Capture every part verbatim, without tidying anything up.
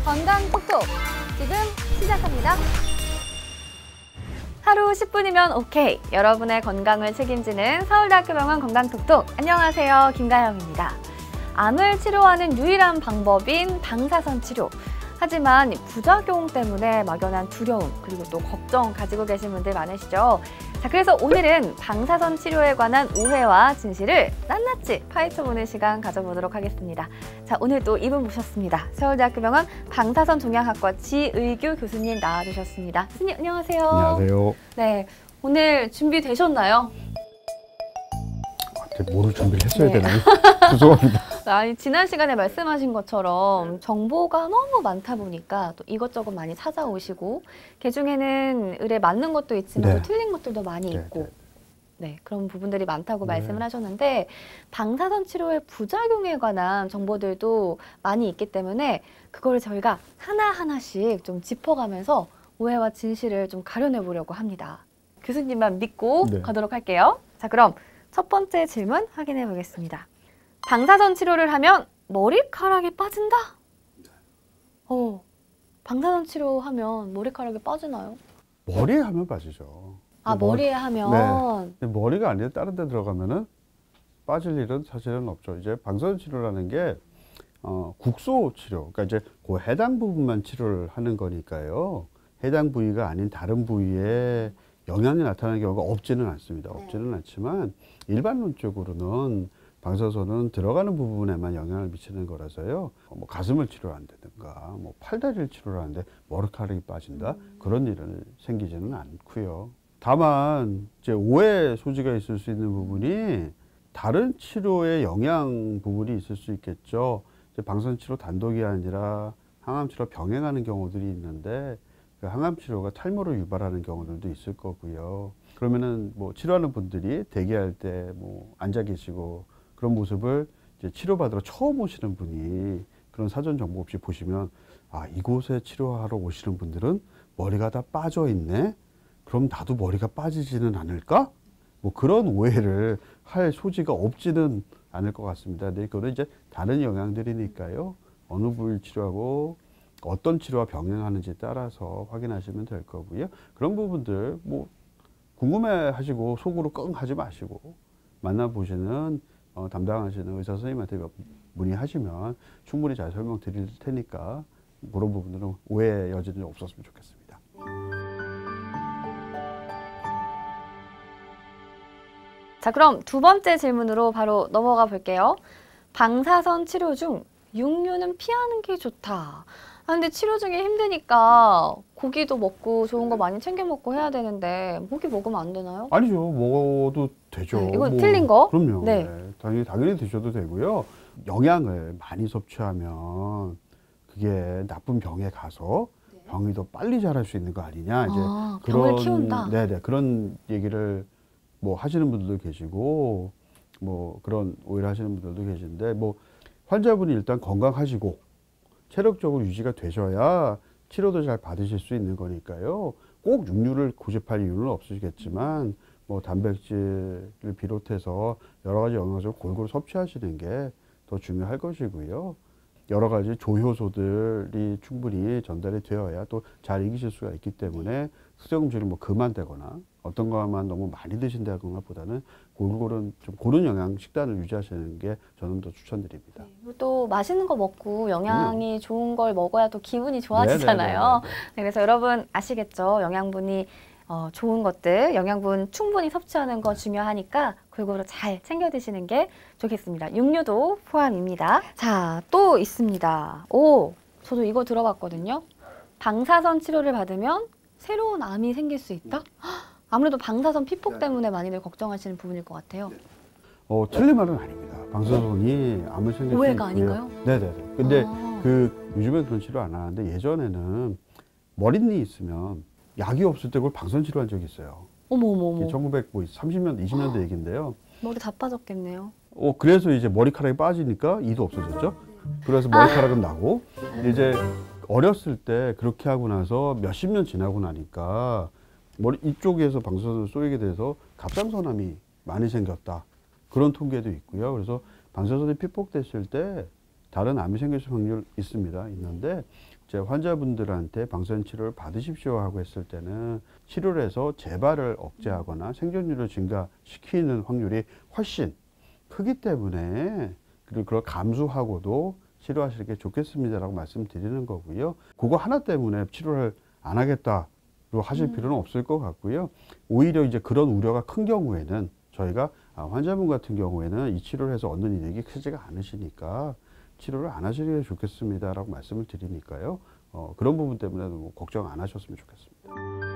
건강 톡톡 지금 시작합니다. 하루 십 분이면 오케이. 여러분의 건강을 책임지는 서울대학교 병원 건강톡톡. 안녕하세요. 김가영입니다. 암을 치료하는 유일한 방법인 방사선 치료. 하지만 부작용 때문에 막연한 두려움 그리고 또 걱정 가지고 계신 분들 많으시죠? 자, 그래서 오늘은 방사선 치료에 관한 오해와 진실을 낱낱이 파헤쳐보는 시간 가져보도록 하겠습니다. 자, 오늘 또 이분 모셨습니다. 서울대학교 병원 방사선 종양학과 지의규 교수님 나와주셨습니다. 교수님 안녕하세요. 안녕하세요. 네, 오늘 준비되셨나요? 뭐를 준비를 했어야 네. 되나요? 죄송합니다. 아니, 지난 시간에 말씀하신 것처럼 정보가 너무 많다 보니까 또 이것저것 많이 찾아오시고 그중에는 의뢰 맞는 것도 있지만 네. 또 틀린 것들도 많이 네, 있고 네. 네, 그런 부분들이 많다고 네. 말씀을 하셨는데 방사선 치료의 부작용에 관한 정보들도 많이 있기 때문에 그거를 저희가 하나하나씩 좀 짚어가면서 오해와 진실을 좀 가려내 보려고 합니다. 교수님만 믿고 네. 가도록 할게요. 자, 그럼 첫 번째 질문 확인해 보겠습니다. 방사선 치료를 하면 머리카락이 빠진다? 어, 방사선 치료하면 머리카락이 빠지나요? 머리에 하면 빠지죠. 아, 머리- 머리에 하면? 네. 머리가 아니라 다른 데 들어가면은 빠질 일은 사실은 없죠. 이제 방사선 치료라는 게 어, 국소 치료, 그러니까 이제 그 해당 부분만 치료를 하는 거니까요. 해당 부위가 아닌 다른 부위에 영향이 나타나는 경우가 없지는 않습니다. 없지는 않지만 일반론적으로는 방사선은 들어가는 부분에만 영향을 미치는 거라서요. 뭐 가슴을 치료한다든가, 뭐 팔다리를 치료하는데 머리카락이 빠진다 그런 일은 생기지는 않고요. 다만 이제 오해 소지가 있을 수 있는 부분이 다른 치료의 영향 부분이 있을 수 있겠죠. 이제 방사선 치료 단독이 아니라 항암 치료 병행하는 경우들이 있는데 그 항암 치료가 탈모를 유발하는 경우들도 있을 거고요. 그러면은 뭐 치료하는 분들이 대기할 때 뭐 앉아 계시고 그런 모습을 이제 치료받으러 처음 오시는 분이 그런 사전 정보 없이 보시면 아, 이곳에 치료하러 오시는 분들은 머리가 다 빠져 있네. 그럼 나도 머리가 빠지지는 않을까? 뭐 그런 오해를 할 소지가 없지는 않을 것 같습니다. 근데 그거는 이제 다른 영향들이니까요. 어느 부위를 치료하고 어떤 치료와 병행하는지 따라서 확인하시면 될 거고요. 그런 부분들 뭐 궁금해 하시고 속으로 끙 하지 마시고 만나보시는 어, 담당하시는 의사 선생님한테 문의하시면 충분히 잘 설명 드릴 테니까 그런 부분들은 오해 여지는 없었으면 좋겠습니다. 자, 그럼 두 번째 질문으로 바로 넘어가 볼게요. 방사선 치료 중 육류는 피하는 게 좋다. 아, 근데 치료 중에 힘드니까 고기도 먹고 좋은 거 많이 챙겨 먹고 해야 되는데 고기 먹으면 안 되나요? 아니죠. 먹어도 되죠. 네, 이건 뭐, 틀린 거? 그럼요. 네. 네. 당연히, 당연히 드셔도 되고요. 영양을 많이 섭취하면 그게 나쁜 병에 가서 병이 더 빨리 자랄 수 있는 거 아니냐. 이제 아, 병을 키운다. 네네. 그런 얘기를 뭐 하시는 분들도 계시고 뭐 그런 오해를 하시는 분들도 계신데 뭐 환자분이 일단 건강하시고 체력적으로 유지가 되셔야 치료도 잘 받으실 수 있는 거니까요. 꼭 육류를 고집할 이유는 없으시겠지만 뭐 단백질을 비롯해서 여러 가지 영양소를 골고루 섭취하시는 게 더 중요할 것이고요. 여러 가지 조효소들이 충분히 전달이 되어야 또 잘 이기실 수가 있기 때문에 수정음식을 뭐 금한다거나 어떤 것만 너무 많이 드신다거나 보다는 골고루 좀 고른 영양 식단을 유지하시는 게 저는 더 추천드립니다. 네, 또 맛있는 거 먹고 영양이 음. 좋은 걸 먹어야 또 기분이 좋아지잖아요. 네네네네. 네, 그래서 여러분 아시겠죠? 영양분이 어, 좋은 것들, 영양분 충분히 섭취하는 거 중요하니까 골고루 잘 챙겨 드시는 게 좋겠습니다. 육류도 포함입니다. 자, 또 있습니다. 오, 저도 이거 들어봤거든요. 방사선 치료를 받으면 새로운 암이 생길 수 있다? 아무래도 방사선 피폭 때문에 많이들 걱정하시는 부분일 것 같아요. 어, 틀린 말은 아닙니다. 방사선이 암을 생길 수 있고요. 오해가 아닌가요? 네네네. 근데 아. 그 요즘에 그런 치료 안 하는데 예전에는 머릿니 있으면 약이 없을 때 그걸 방사선 치료한 적이 있어요. 어머 어머 어머. 천구백삼십 년대, 이십 년대 얘기인데요. 머리 다 빠졌겠네요. 어, 그래서 이제 머리카락이 빠지니까 이도 없어졌죠. 그래서 머리카락은 아. 나고 이제 어렸을 때 그렇게 하고 나서 몇십 년 지나고 나니까 머리 이쪽에서 방사선을 쏘이게 돼서 갑상선암이 많이 생겼다. 그런 통계도 있고요. 그래서 방사선이 피폭됐을 때 다른 암이 생길 확률 있습니다. 있는데 이제 환자분들한테 방사선 치료를 받으십시오 하고 했을 때는 치료를 해서 재발을 억제하거나 생존율을 증가시키는 확률이 훨씬 크기 때문에 그리고 그걸 감수하고도 치료하시는 게 좋겠습니다라고 말씀드리는 거고요. 그거 하나 때문에 치료를 안 하겠다로 하실 음. 필요는 없을 것 같고요. 오히려 이제 그런 우려가 큰 경우에는 저희가 환자분 같은 경우에는 이 치료를 해서 얻는 이득이 크지가 않으시니까 치료를 안 하시는 게 좋겠습니다라고 말씀을 드리니까요. 어, 그런 부분 때문에 뭐 걱정 안 하셨으면 좋겠습니다.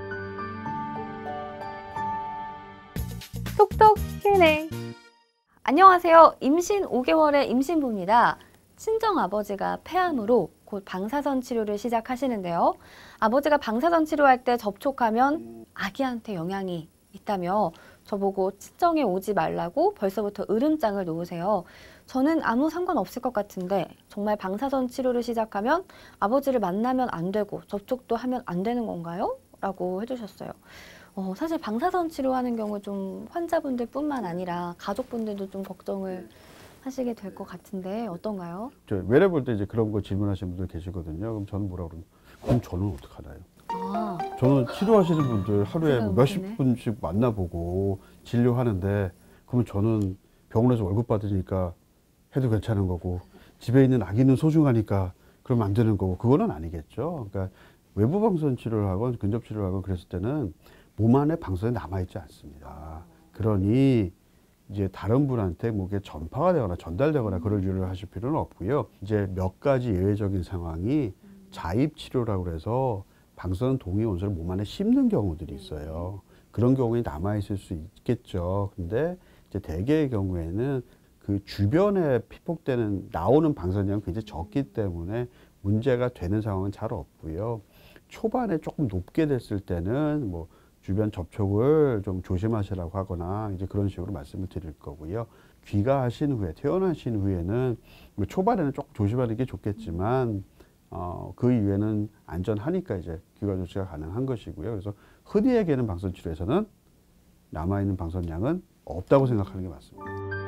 톡톡 큐앤에이. 안녕하세요. 임신 오 개월의 임신부입니다. 친정 아버지가 폐암으로 곧 방사선 치료를 시작하시는데요. 아버지가 방사선 치료할 때 접촉하면 아기한테 영향이 있다며 저보고 친정에 오지 말라고 벌써부터 으름장을 놓으세요. 저는 아무 상관없을 것 같은데 정말 방사선 치료를 시작하면 아버지를 만나면 안 되고 접촉도 하면 안 되는 건가요? 라고 해주셨어요. 어, 사실 방사선 치료하는 경우 좀 환자분들 뿐만 아니라 가족분들도 좀 걱정을 하시게 될 것 같은데 어떤가요? 저 외래 볼 때 이제 그런 거 질문하시는 분들 계시거든요. 그럼 저는 뭐라 그러면 그럼 저는 어떡하나요? 아, 저는 치료하시는 분들 하루에 생각을 몇십 못했네. 분씩 만나보고 진료하는데 그러면 저는 병원에서 월급 받으니까 해도 괜찮은 거고 집에 있는 아기는 소중하니까 그러면 안 되는 거고 그거는 아니겠죠. 그러니까 외부 방사선 치료를 하건 근접 치료를 하건 그랬을 때는 몸 안에 방사선이 남아있지 않습니다. 그러니 이제 다른 분한테 뭐 이게 전파가 되거나 전달되거나 그럴 일을 하실 필요는 없고요. 이제 몇 가지 예외적인 상황이 자입 치료라고 해서 방사선 동위 원소를 몸 안에 씹는 경우들이 있어요. 그런 경우에 남아 있을 수 있겠죠. 근데 이제 대개의 경우에는 그 주변에 피폭되는 나오는 방사선량이 굉장히 적기 때문에 문제가 되는 상황은 잘 없고요. 초반에 조금 높게 됐을 때는 뭐 주변 접촉을 좀 조심하시라고 하거나 이제 그런 식으로 말씀을 드릴 거고요. 귀가하신 후에 퇴원하신 후에는 뭐 초반에는 조금 조심하는 게 좋겠지만 어, 그 이후에는 안전하니까 이제 귀가 조치가 가능한 것이고요. 그래서 흔히 얘기하는 방사선 치료에서는 남아있는 방사선량은 없다고 생각하는 게 맞습니다.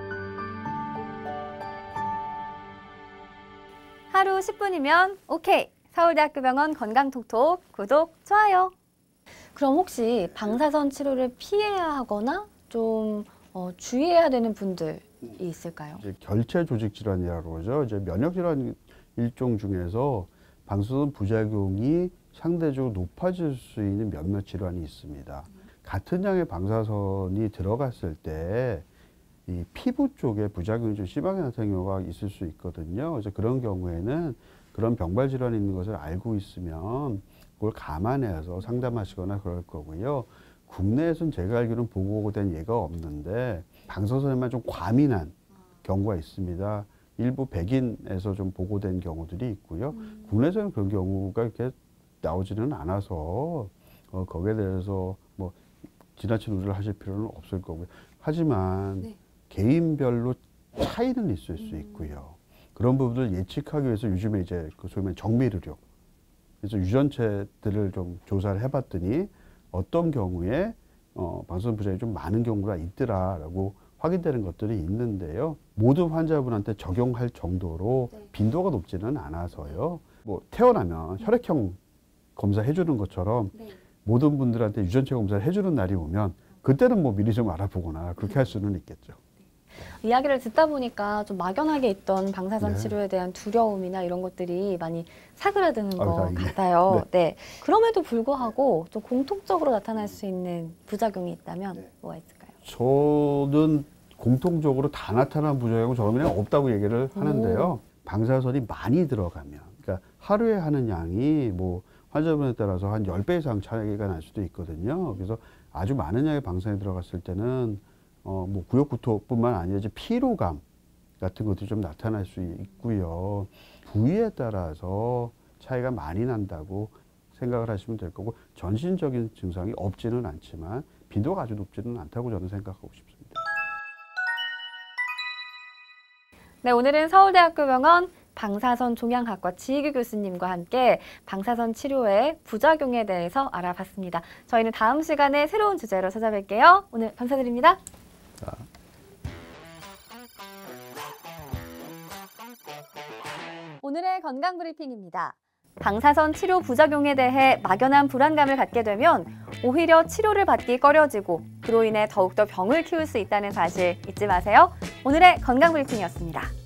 하루 십 분이면 오케이. 서울대학교 병원 건강톡톡 구독, 좋아요. 그럼 혹시 방사선 치료를 피해야 하거나 좀 어, 주의해야 되는 분들이 있을까요? 이제 결체 조직 질환이라고 그러죠. 이제 면역 질환 일종 중에서 방사선 부작용이 상대적으로 높아질 수 있는 몇몇 질환이 있습니다. 같은 양의 방사선이 들어갔을 때 이 피부 쪽에 부작용이 좀 심하게 나타나는 경우가 있을 수 있거든요. 그래서 그런 경우에는 그런 병발 질환이 있는 것을 알고 있으면 그걸 감안해서 상담하시거나 그럴 거고요. 국내에서는 제가 알기로는 보고된 예가 없는데 방사선에만 좀 과민한 경우가 있습니다. 일부 백인에서 좀 보고된 경우들이 있고요. 음. 국내에서는 그런 경우가 이렇게 나오지는 않아서 어, 거기에 대해서 뭐 지나친 우려를 하실 필요는 없을 거고요. 하지만 네. 개인별로 차이는 있을 수 있고요. 그런 부분을 예측하기 위해서 요즘에 이제 그 소위 말하는 정밀의료, 그래서 유전체들을 좀 조사를 해봤더니 어떤 경우에 어, 방사선 부작용이 좀 많은 경우가 있더라라고 확인되는 것들이 있는데요. 모든 환자분한테 적용할 정도로 네. 빈도가 높지는 않아서요. 뭐 태어나면 혈액형 검사 해주는 것처럼 네. 모든 분들한테 유전체 검사를 해주는 날이 오면 그때는 뭐 미리 좀 알아보거나 그렇게 할 수는 있겠죠. 이야기를 듣다 보니까 좀 막연하게 있던 방사선 네. 치료에 대한 두려움이나 이런 것들이 많이 사그라드는 아유, 것 다행이네. 같아요. 네. 네. 그럼에도 불구하고 좀 공통적으로 나타날 수 있는 부작용이 있다면 네. 뭐가 있을까요? 저는 공통적으로 다 나타난 부작용은 저는 그냥 없다고 얘기를 하는데요. 오. 방사선이 많이 들어가면, 그러니까 하루에 하는 양이 뭐 환자분에 따라서 한 십 배 이상 차이가 날 수도 있거든요. 그래서 아주 많은 양의 방사선이 들어갔을 때는 어, 뭐 구역구토뿐만 아니라 이제 피로감 같은 것도 좀 나타날 수 있고요. 부위에 따라서 차이가 많이 난다고 생각을 하시면 될 거고 전신적인 증상이 없지는 않지만 빈도가 아주 높지는 않다고 저는 생각하고 싶습니다. 네, 오늘은 서울대학교 병원 방사선 종양학과 지희규 교수님과 함께 방사선 치료의 부작용에 대해서 알아봤습니다. 저희는 다음 시간에 새로운 주제로 찾아뵐게요. 오늘 감사드립니다. 자. 오늘의 건강 브리핑입니다. 방사선 치료 부작용에 대해 막연한 불안감을 갖게 되면 오히려 치료를 받기 꺼려지고 그로 인해 더욱더 병을 키울 수 있다는 사실 잊지 마세요. 오늘의 건강 브리핑이었습니다.